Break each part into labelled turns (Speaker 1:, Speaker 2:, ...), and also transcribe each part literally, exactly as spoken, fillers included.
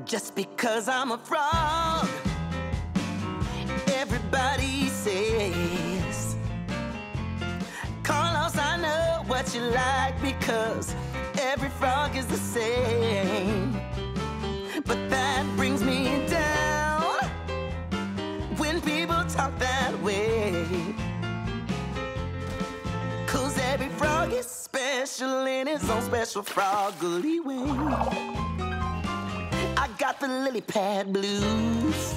Speaker 1: Just because I'm a frog, everybody says, Carlos, I know what you like because every frog is the same. But that brings me down when people talk that way. Cause every frog is special in its own special froggy way. I got the lily pad blues.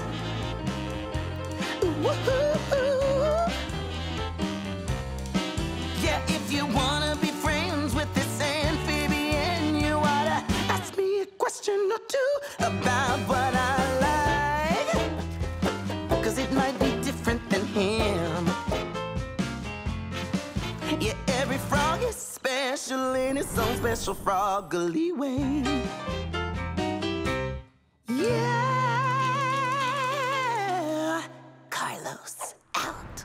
Speaker 1: Woo-hoo-hoo. Yeah, if you wanna be friends with this amphibian, you oughta ask me a question or two about what I like, cause it might be different than him. Yeah, every frog is special in its own special froggy way. Yeah, Carlos out.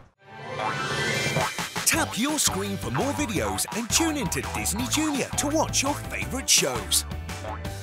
Speaker 2: Tap your screen for more videos and tune into Disney Junior to watch your favourite shows.